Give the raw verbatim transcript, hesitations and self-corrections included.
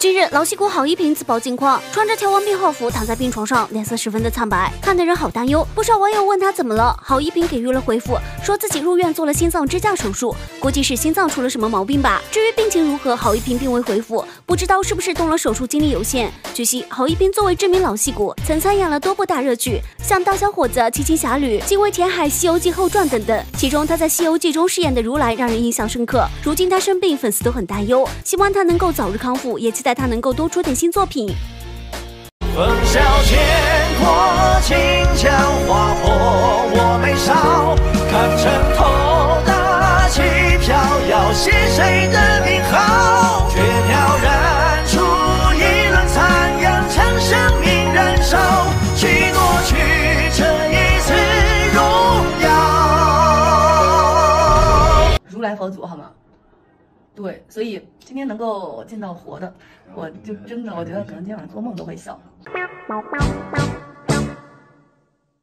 近日，老戏骨郝一平自曝近况，穿着条纹病号服躺在病床上，脸色十分的苍白，看得人好担忧。不少网友问他怎么了，郝一平给予了回复，说自己入院做了心脏支架手术，估计是心脏出了什么毛病吧。至于病情如何，郝一平并未回复，不知道是不是动了手术，精力有限。据悉，郝一平作为知名老戏骨，曾参演了多部大热剧，像《大小伙子》《七情侠侣》《惊为填海》《西游记后传》等等。其中他在《西游记》中饰演的如来让人印象深刻。如今他生病，粉丝都很担忧，希望他能够早日康复，也期待他能够多出点新作品。 风萧剑过，秦江划破我眉梢，看城头大旗飘摇，写谁的名号？却飘然出一轮残阳，将生命燃烧，去夺取这一次荣耀。 如来佛祖好吗？对，所以今天能够见到活的，我就真的我觉得可能今天晚上做梦都会笑。